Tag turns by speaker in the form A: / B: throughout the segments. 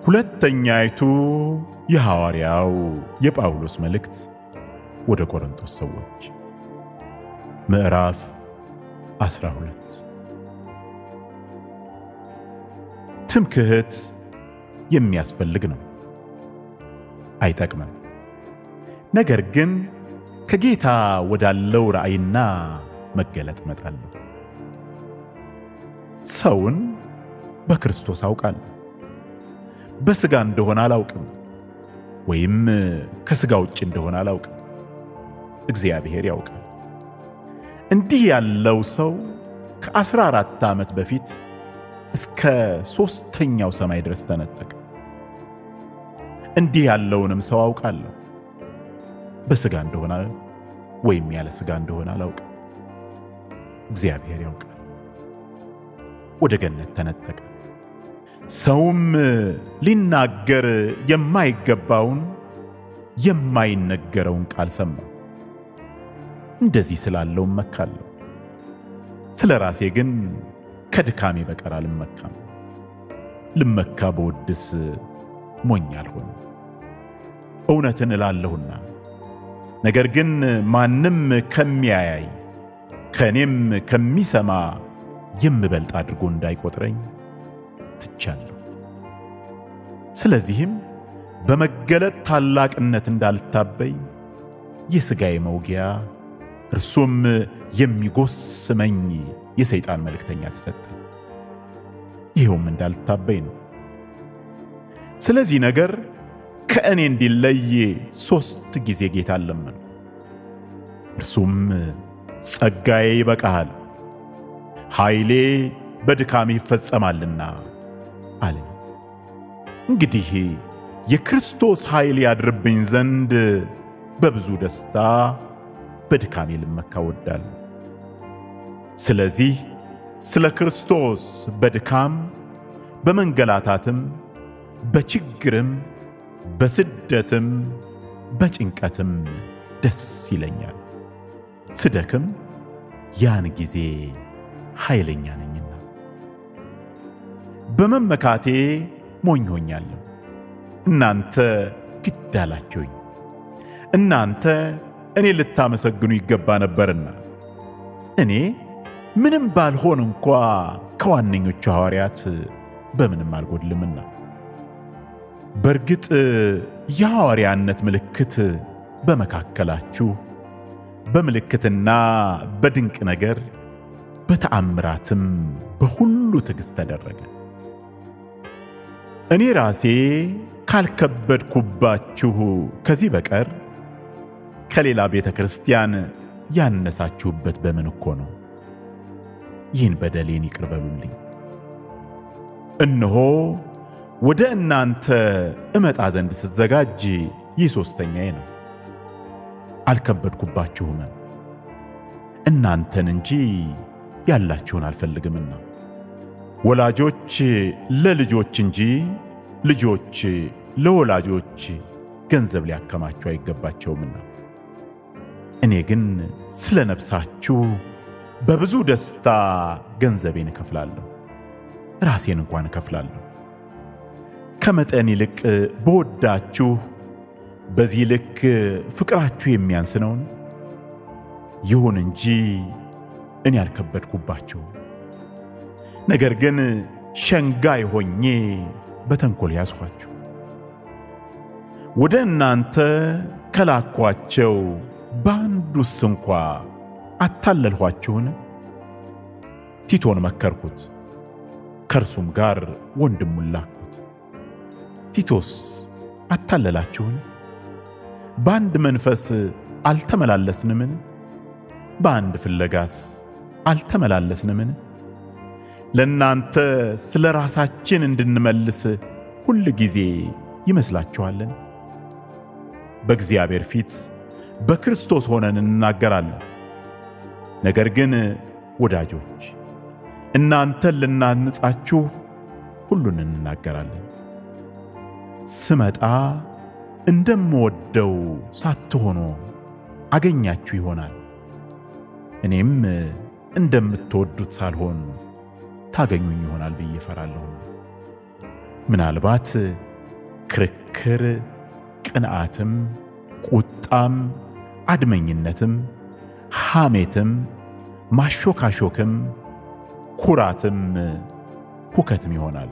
A: ሁለተኛይቱ የሐዋርያው የጳውሎስ መልእክት ወደ ቆሮንቶስ ሰዎች ምዕራፍ 12 ትምክህት የሚያስፈልግ ነው፣ አይጠቅምም። ነገር ግን ከጌታ ወዳለው ራእይና መገለጥ መጣለሁ። ሰውን በክርስቶስ አውቃለሁ። በሥጋ እንደሆነ አላውቅም፣ ወይም ከሥጋ ውጭ እንደሆነ አላውቅም። እግዚአብሔር ያውቃል። እንዲህ ያለው ሰው ከ14 ዓመት በፊት እስከ 3ኛው ሰማይ ድረስ ተነጠቀ። እንዲህ ያለውንም ሰው አውቃለሁ። በሥጋ እንደሆነ ወይም ያለ ሥጋ እንደሆነ አላውቅም። እግዚአብሔር ያውቃል። ወደ ገነት ተነጠቀ። ሰውም ሊናገር የማይገባውን የማይነገረውን ቃል ሰማ። እንደዚህ ስላለው እመካለሁ። ስለ ራሴ ግን ከድካሜ በቀር አልመካም። ልመካ በወድስ ሞኝ አልሆንም። እውነትን እላለሁና፣ ነገር ግን ማንም ከሚያይ ከእኔም ከሚሰማ የምበልጥ አድርጎ እንዳይቆጥረኝ ትቻለሁ። ስለዚህም በመገለጥ ታላቅነት እንዳልታበይ የሥጋዬ መውጊያ እርሱም የሚጎስመኝ የሰይጣን መልእክተኛ ተሰጠኝ። ይኸውም እንዳልታበይ ነው። ስለዚህ ነገር ከእኔ እንዲለይ 3 ጊዜ ጌታን ለመንኩ። እርሱም ጸጋዬ ይበቃሃል፣ ኃይሌ በድካሜ ይፈጸማልና አለኝ። እንግዲህ የክርስቶስ ኃይል ያድርብኝ ዘንድ በብዙ ደስታ በድካሜ ልመካ እወዳለሁ። ስለዚህ ስለ ክርስቶስ በድካም በመንገላታትም በችግርም በስደትም በጭንቀትም ደስ ይለኛል። ስደክም ያን ጊዜ ኃይለኛ ነኝና። በመመካቴ ሞኝ ሆኛለሁ። እናንተ ግድ አላችሁኝ። እናንተ እኔ ልታመሰግኑ ይገባ ነበርና። እኔ ምንም ባልሆን እንኳ ከዋነኞቹ ሐዋርያት በምንም አልጎድልምና። በርግጥ የሐዋርያነት ምልክት በመካከላችሁ በምልክትና በድንቅ ነገር በተአምራትም በሁሉ ትዕግሥት ተደረገ። እኔ ራሴ ካልከበድኩባችሁ ከዚህ በቀር ከሌላ ቤተ ክርስቲያን ያነሳችሁበት በምን እኮ ነው? ይህን በደሌን ይቅር በሉልኝ። እነሆ ወደ እናንተ እመጣ ዘንድ ስዘጋጅ ይህ 3ኛዬ ነው። አልከበድኩባችሁም፣ እናንተን እንጂ ያላችሁን አልፈልግምና። ወላጆች ለልጆች እንጂ ልጆች ለወላጆች ገንዘብ ሊያከማቹ አይገባቸውምና። እኔ ግን ስለ ነፍሳችሁ በብዙ ደስታ ገንዘቤን እከፍላለሁ፣ ራሴን እንኳን እከፍላለሁ። ከመጠን ይልቅ በወዳችሁ በዚህ ልክ ፍቅራችሁ የሚያንስ ነውን? ይሁን እንጂ እኔ አልከበድኩባችሁ። ነገር ግን ሸንጋይ ሆኜ በተንኮል ያዝኋችሁ። ወደ እናንተ ከላኳቸው በአንዱስ እንኳ አታለልኋችሁን? ቲቶን መከርኩት፣ ከእርሱም ጋር ወንድሙን ላኩት። ቲቶስ አታለላችሁን? በአንድ መንፈስ አልተመላለስንምን? በአንድ ፍለጋስ አልተመላለስንምን? ለእናንተ ስለ ራሳችን እንድንመልስ ሁል ጊዜ ይመስላችኋልን? በእግዚአብሔር ፊት በክርስቶስ ሆነን እንናገራለን። ነገር ግን ወዳጆች እናንተን ልናንጻችሁ ሁሉን እንናገራለን። ስመጣ እንደምወደው ሳትሆኑ አገኛችሁ ይሆናል። እኔም እንደምትወዱት ሳልሆን ታገኙኝ ይሆናል ብዬ እፈራለሁ። ምናልባት ክርክር፣ ቅንዓትም፣ ቁጣም፣ አድመኝነትም፣ ሐሜትም፣ ማሾካሾክም፣ ኩራትም፣ ሁከትም ይሆናሉ።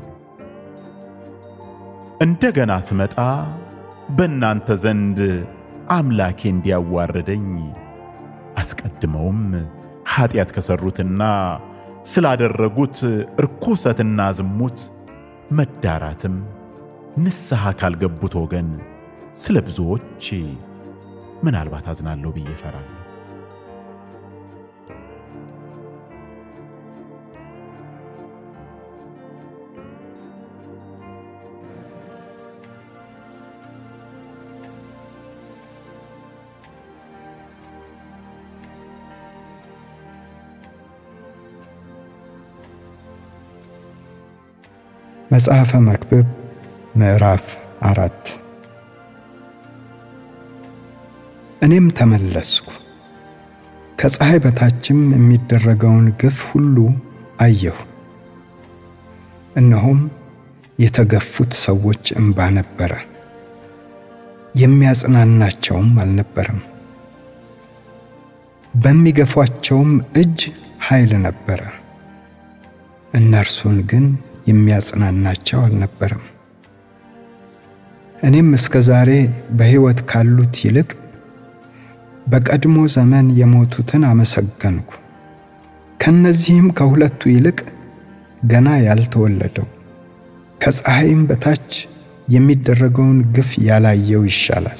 A: እንደገና ስመጣ በእናንተ ዘንድ አምላኬ እንዲያዋርደኝ አስቀድመውም ኃጢአት ከሠሩትና ስላደረጉት ርኩሰትና ዝሙት መዳራትም ንስሐ ካልገቡት ወገን ስለ ብዙዎች ምናልባት አዝናለሁ ብዬ እፈራለሁ።
B: መጽሐፈ መክብብ ምዕራፍ 4 እኔም ተመለስኩ፣ ከፀሐይ በታችም የሚደረገውን ግፍ ሁሉ አየሁ። እነሆም የተገፉት ሰዎች እንባ ነበረ፣ የሚያጽናናቸውም አልነበረም። በሚገፏቸውም እጅ ኃይል ነበረ፣ እነርሱን ግን የሚያጽናናቸው አልነበረም። እኔም እስከ ዛሬ በሕይወት ካሉት ይልቅ በቀድሞ ዘመን የሞቱትን አመሰገንኩ። ከነዚህም ከሁለቱ ይልቅ ገና ያልተወለደው ከፀሐይም በታች የሚደረገውን ግፍ ያላየው ይሻላል።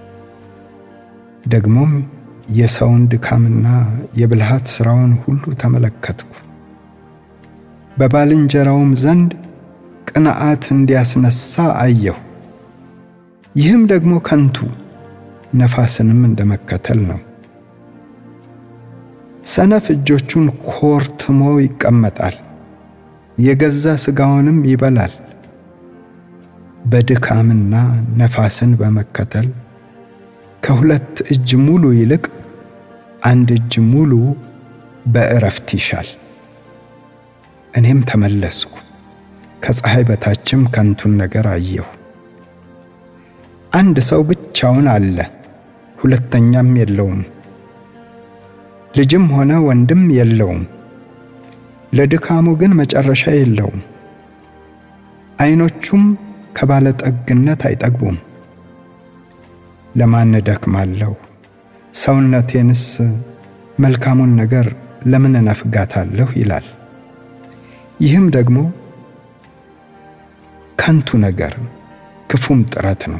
B: ደግሞም የሰውን ድካምና የብልሃት ሥራውን ሁሉ ተመለከትኩ። በባልንጀራውም ዘንድ ቅንዓት እንዲያስነሳ አየሁ። ይህም ደግሞ ከንቱ ነፋስንም እንደመከተል ነው። ሰነፍ እጆቹን ኮርትሞ ይቀመጣል፣ የገዛ ሥጋውንም ይበላል። በድካምና ነፋስን በመከተል ከሁለት እጅ ሙሉ ይልቅ አንድ እጅ ሙሉ በእረፍት ይሻል። እኔም ተመለስኩ፣ ከፀሐይ በታችም ከንቱን ነገር አየሁ። አንድ ሰው ብቻውን አለ፣ ሁለተኛም የለውም፣ ልጅም ሆነ ወንድም የለውም። ለድካሙ ግን መጨረሻ የለውም፣ ዓይኖቹም ከባለጠግነት አይጠግቡም። ለማን እደክማለሁ? ሰውነቴንስ መልካሙን ነገር ለምን እነፍጋታለሁ ይላል። ይህም ደግሞ ከንቱ ነገር ክፉም ጥረት ነው።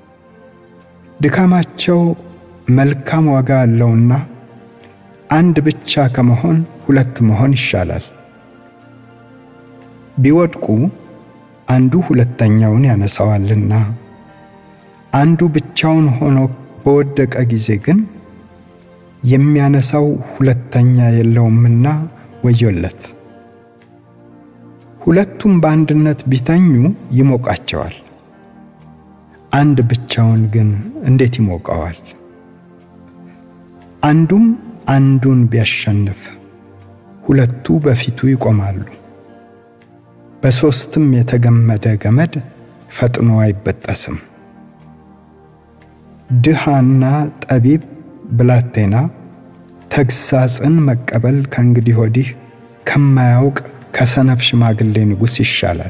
B: ድካማቸው መልካም ዋጋ አለውና አንድ ብቻ ከመሆን ሁለት መሆን ይሻላል። ቢወድቁ አንዱ ሁለተኛውን ያነሳዋልና፣ አንዱ ብቻውን ሆኖ በወደቀ ጊዜ ግን የሚያነሳው ሁለተኛ የለውምና ወዮለት። ሁለቱም በአንድነት ቢተኙ ይሞቃቸዋል፣ አንድ ብቻውን ግን እንዴት ይሞቀዋል? አንዱም አንዱን ቢያሸንፍ ሁለቱ በፊቱ ይቆማሉ። በሦስትም የተገመደ ገመድ ፈጥኖ አይበጠስም። ድሃና ጠቢብ ብላቴና ተግሳጽን መቀበል ከእንግዲህ ወዲህ ከማያውቅ ከሰነፍ ሽማግሌ ንጉሥ ይሻላል።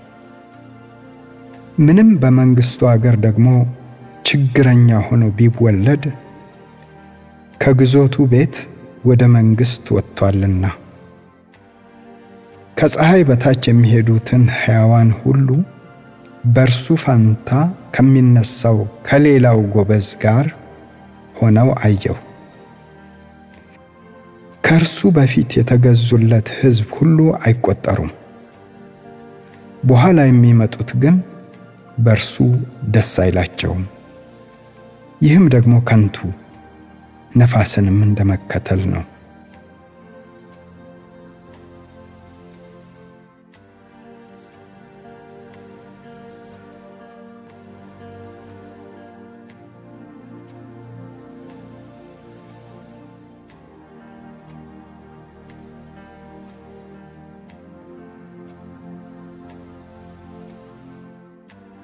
B: ምንም በመንግሥቱ አገር ደግሞ ችግረኛ ሆኖ ቢወለድ ከግዞቱ ቤት ወደ መንግሥት ወጥቷልና። ከፀሐይ በታች የሚሄዱትን ሕያዋን ሁሉ በእርሱ ፋንታ ከሚነሳው ከሌላው ጎበዝ ጋር ሆነው አየሁ። ከእርሱ በፊት የተገዙለት ሕዝብ ሁሉ አይቆጠሩም። በኋላ የሚመጡት ግን በእርሱ ደስ አይላቸውም። ይህም ደግሞ ከንቱ ነፋስንም እንደመከተል ነው።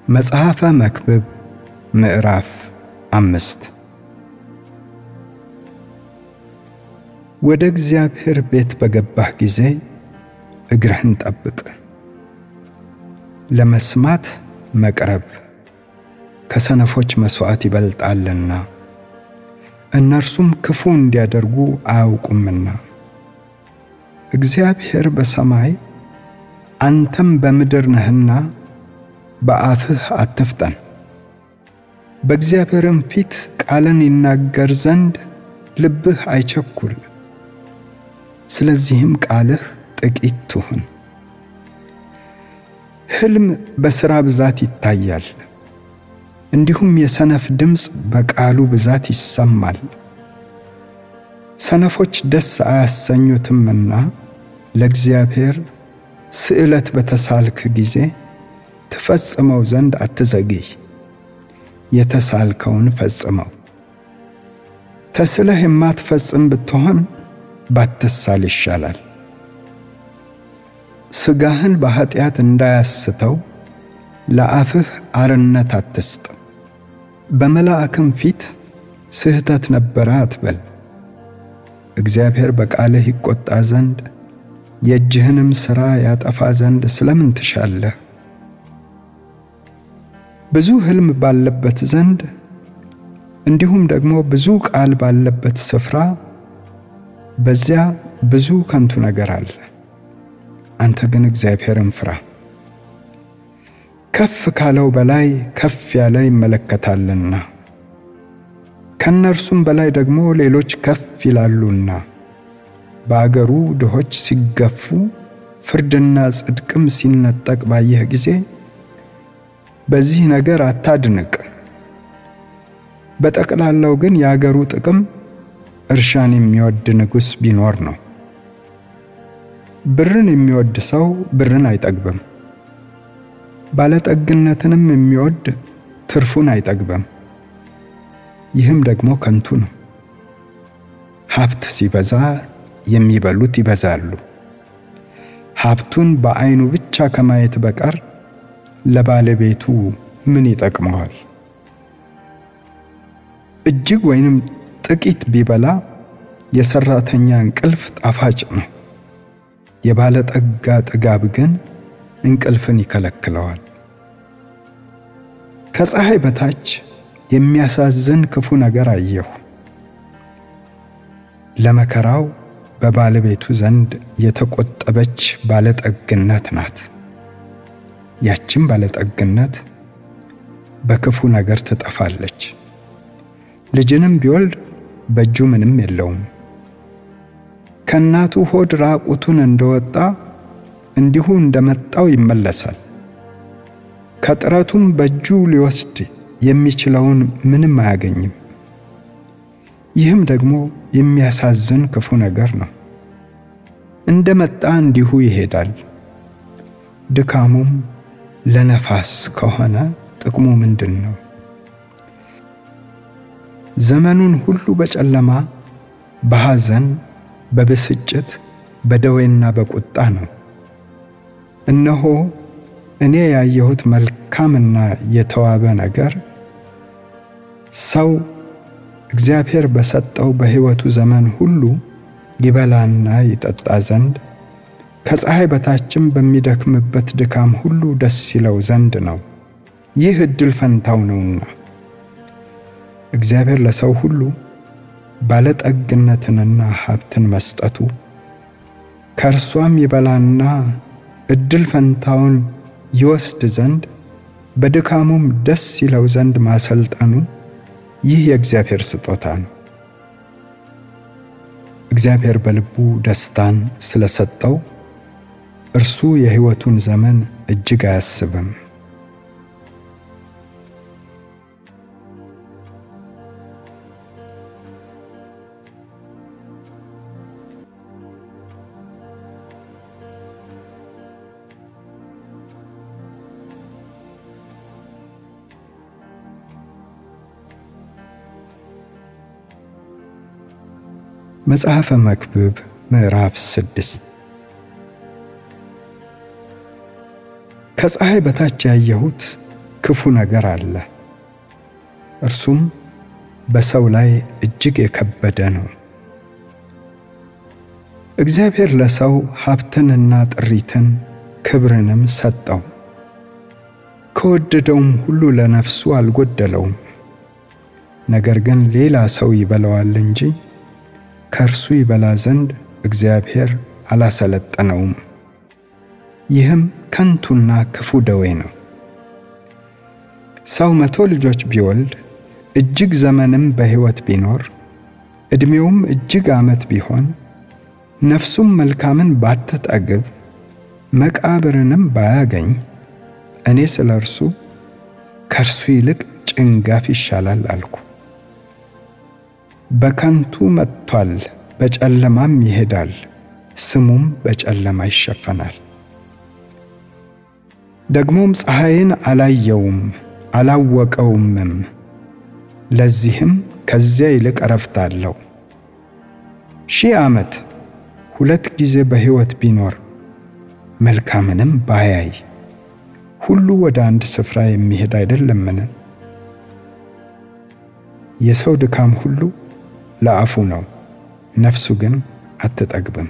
B: መጽሐፈ መክብብ ምዕራፍ 5 ወደ እግዚአብሔር ቤት በገባህ ጊዜ እግርህን ጠብቅ። ለመስማት መቅረብ ከሰነፎች መሥዋዕት ይበልጣልና እነርሱም ክፉ እንዲያደርጉ አያውቁምና። እግዚአብሔር በሰማይ አንተም በምድር ነህና በአፍህ አትፍጠን። በእግዚአብሔርም ፊት ቃልን ይናገር ዘንድ ልብህ አይቸኩል። ስለዚህም ቃልህ ጥቂት ትሁን። ሕልም በሥራ ብዛት ይታያል፣ እንዲሁም የሰነፍ ድምፅ በቃሉ ብዛት ይሰማል። ሰነፎች ደስ አያሰኙትምና ለእግዚአብሔር ስዕለት በተሳልክ ጊዜ ትፈጽመው ዘንድ አትዘግይ። የተሳልከውን ፈጽመው። ተስለህ የማትፈጽም ብትሆን ባትሳል ይሻላል። ሥጋህን በኃጢአት እንዳያስተው ለአፍህ አርነት አትስጥ። በመላእክም ፊት ስህተት ነበረ አትበል። እግዚአብሔር በቃልህ ይቆጣ ዘንድ የእጅህንም ሥራ ያጠፋ ዘንድ ስለምን ትሻለህ? ብዙ ሕልም ባለበት ዘንድ እንዲሁም ደግሞ ብዙ ቃል ባለበት ስፍራ በዚያ ብዙ ከንቱ ነገር አለ። አንተ ግን እግዚአብሔርን ፍራ። ከፍ ካለው በላይ ከፍ ያለ ይመለከታልና ከነርሱም በላይ ደግሞ ሌሎች ከፍ ይላሉና። በአገሩ ድሆች ሲገፉ ፍርድና ጽድቅም ሲነጠቅ ባየህ ጊዜ በዚህ ነገር አታድንቅ። በጠቅላላው ግን የአገሩ ጥቅም እርሻን የሚወድ ንጉሥ ቢኖር ነው። ብርን የሚወድ ሰው ብርን አይጠግብም፣ ባለጠግነትንም የሚወድ ትርፉን አይጠግብም። ይህም ደግሞ ከንቱ ነው። ሀብት ሲበዛ የሚበሉት ይበዛሉ። ሀብቱን በዓይኑ ብቻ ከማየት በቀር ለባለቤቱ ምን ይጠቅመዋል? እጅግ ወይንም ጥቂት ቢበላ የሰራተኛ እንቅልፍ ጣፋጭ ነው። የባለጠጋ ጥጋብ ግን እንቅልፍን ይከለክለዋል። ከፀሐይ በታች የሚያሳዝን ክፉ ነገር አየሁ። ለመከራው በባለቤቱ ዘንድ የተቆጠበች ባለጠግነት ናት። ያችም ባለጠግነት በክፉ ነገር ትጠፋለች። ልጅንም ቢወልድ በእጁ ምንም የለውም። ከእናቱ ሆድ ራቁቱን እንደወጣ እንዲሁ እንደመጣው ይመለሳል። ከጥረቱም በእጁ ሊወስድ የሚችለውን ምንም አያገኝም። ይህም ደግሞ የሚያሳዝን ክፉ ነገር ነው። እንደመጣ እንዲሁ ይሄዳል። ድካሙም ለነፋስ ከሆነ ጥቅሙ ምንድን ነው? ዘመኑን ሁሉ በጨለማ በሐዘን በብስጭት በደዌና በቁጣ ነው። እነሆ እኔ ያየሁት መልካምና የተዋበ ነገር ሰው እግዚአብሔር በሰጠው በሕይወቱ ዘመን ሁሉ ይበላና ይጠጣ ዘንድ ከፀሐይ በታችም በሚደክምበት ድካም ሁሉ ደስ ይለው ዘንድ ነው። ይህ ዕድል ፈንታው ነውና እግዚአብሔር ለሰው ሁሉ ባለጠግነትንና ሀብትን መስጠቱ ከእርሷም ይበላና ዕድል ፈንታውን ይወስድ ዘንድ በድካሙም ደስ ይለው ዘንድ ማሰልጠኑ ይህ የእግዚአብሔር ስጦታ ነው። እግዚአብሔር በልቡ ደስታን ስለሰጠው እርሱ የሕይወቱን ዘመን እጅግ አያስብም። መጽሐፈ መክብብ ምዕራፍ 6 ከፀሐይ በታች ያየሁት ክፉ ነገር አለ። እርሱም በሰው ላይ እጅግ የከበደ ነው። እግዚአብሔር ለሰው ሀብትንና ጥሪትን ክብርንም ሰጠው። ከወደደውም ሁሉ ለነፍሱ አልጎደለውም። ነገር ግን ሌላ ሰው ይበላዋል እንጂ ከእርሱ ይበላ ዘንድ እግዚአብሔር አላሰለጠነውም። ይህም ከንቱና ክፉ ደዌ ነው። ሰው 100 ልጆች ቢወልድ እጅግ ዘመንም በሕይወት ቢኖር ዕድሜውም እጅግ ዓመት ቢሆን ነፍሱም መልካምን ባትጠግብ መቃብርንም ባያገኝ እኔ ስለ እርሱ ከእርሱ ይልቅ ጭንጋፍ ይሻላል አልኩ። በከንቱ መጥቷል፣ በጨለማም ይሄዳል፣ ስሙም በጨለማ ይሸፈናል። ደግሞም ፀሐይን አላየውም አላወቀውምም። ለዚህም ከዚያ ይልቅ ዕረፍት አለው። 1000 ዓመት 2 ጊዜ በሕይወት ቢኖር መልካምንም ባያይ ሁሉ ወደ አንድ ስፍራ የሚሄድ አይደለምን? የሰው ድካም ሁሉ ለአፉ ነው፣ ነፍሱ ግን አትጠግብም።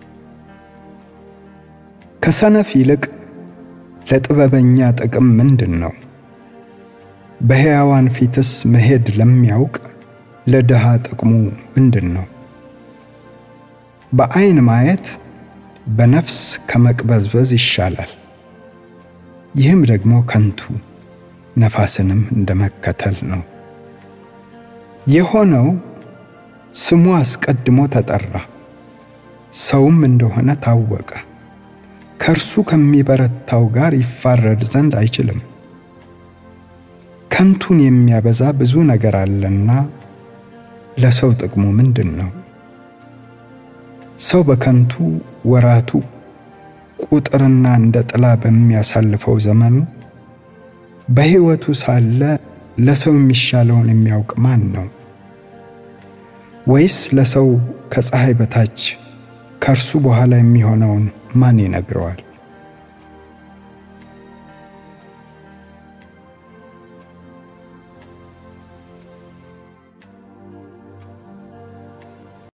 B: ከሰነፍ ይልቅ ለጥበበኛ ጥቅም ምንድን ነው? በሕያዋን ፊትስ መሄድ ለሚያውቅ ለድሃ ጥቅሙ ምንድን ነው? በዓይን ማየት በነፍስ ከመቅበዝበዝ ይሻላል። ይህም ደግሞ ከንቱ ነፋስንም እንደመከተል ነው። የሆነው ስሙ አስቀድሞ ተጠራ፣ ሰውም እንደሆነ ታወቀ። ከእርሱ ከሚበረታው ጋር ይፋረድ ዘንድ አይችልም። ከንቱን የሚያበዛ ብዙ ነገር አለና ለሰው ጥቅሙ ምንድን ነው? ሰው በከንቱ ወራቱ ቁጥርና እንደ ጥላ በሚያሳልፈው ዘመኑ በሕይወቱ ሳለ ለሰው የሚሻለውን የሚያውቅ ማን ነው? ወይስ ለሰው ከፀሐይ በታች ከእርሱ በኋላ የሚሆነውን ማን ይነግረዋል?